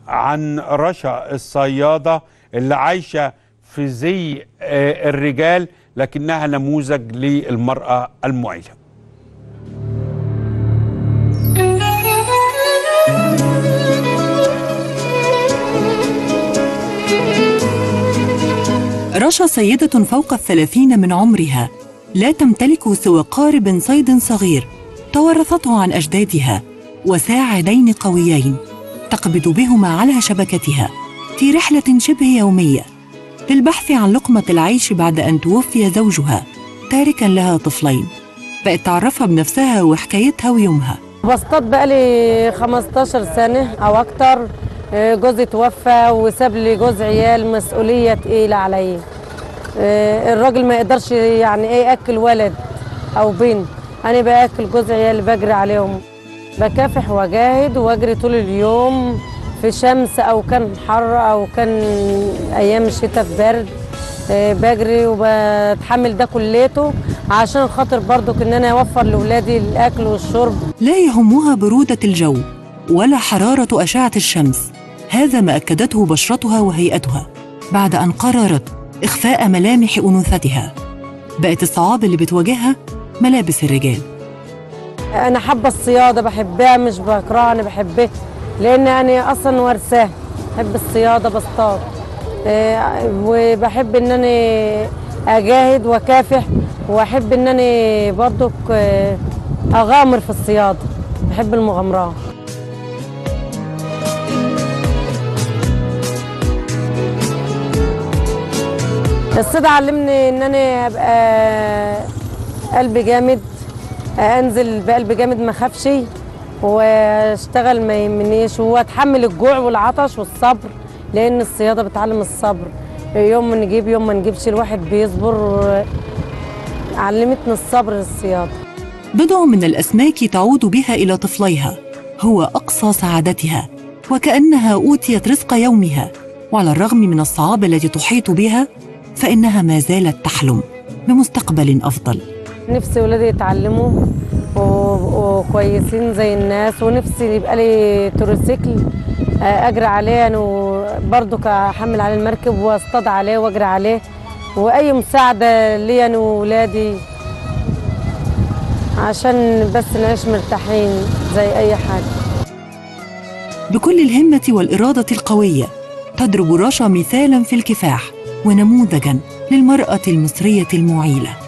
عن رشا الصيادة اللي عايشة في زي الرجال لكنها نموذج للمرأة المعيلة. رشا سيدة فوق 30 من عمرها، لا تمتلك سوى قارب صيد صغير تورثته عن أجدادها وساعدين قويين تقبض بهما على شبكتها في رحلة شبه يومية للبحث عن لقمة العيش بعد أن توفي زوجها تاركاً لها طفلين. بقت تعرفها بنفسها وحكايتها ويومها. بصطاد بقالي 15 سنة أو أكتر. جوزي توفى وساب لي جوز عيال، مسؤولية تقيلة عليا. الراجل ما يقدرش يعني ايه ياكل ولد او بنت، انا باكل جوز عيال بجري عليهم، بكافح واجاهد واجري طول اليوم في شمس او كان حر او كان ايام الشتاء في برد. بجري وبتحمل ده كليته عشان خاطر برضك ان انا اوفر لاولادي الاكل والشرب. لا يهمها برودة الجو ولا حرارة أشعة الشمس، هذا ما أكدته بشرتها وهيئتها بعد أن قررت إخفاء ملامح أنوثتها. بقت الصعاب اللي بتواجهها ملابس الرجال. أنا حابة الصيادة، بحبها مش بكرهها، أنا بحبها لأن أنا أصلا ورثاها. بحب الصيادة، بصطاد وبحب إن أنا أجاهد وأكافح، وأحب إن أنا برضك أغامر في الصيادة، بحب المغامرات. الصيد علمني ان انا ابقى قلبي جامد، انزل بقلب جامد ما اخافش واشتغل ما يهمنيش واتحمل الجوع والعطش والصبر، لان الصياده بتعلم الصبر. يوم ما نجيب يوم ما نجيبش الواحد بيصبر. علمتني الصبر الصياده. بضع من الاسماك تعود بها الى طفليها هو اقصى سعادتها، وكانها اوتيت رزق يومها. وعلى الرغم من الصعاب التي تحيط بها فإنها ما زالت تحلم بمستقبل أفضل. نفسي ولادي يتعلموا وكويسين زي الناس، ونفسي يبقى لي تروسيكل أجري عليه أنا وبرضه أحمل عليه المركب واصطاد عليه وأجري عليه، وأي مساعدة لي أنا وولادي عشان بس نعيش مرتاحين زي أي حاجة. بكل الهمة والإرادة القوية تضرب رشا مثالاً في الكفاح ونموذجاً للمرأة المصرية المعيلة.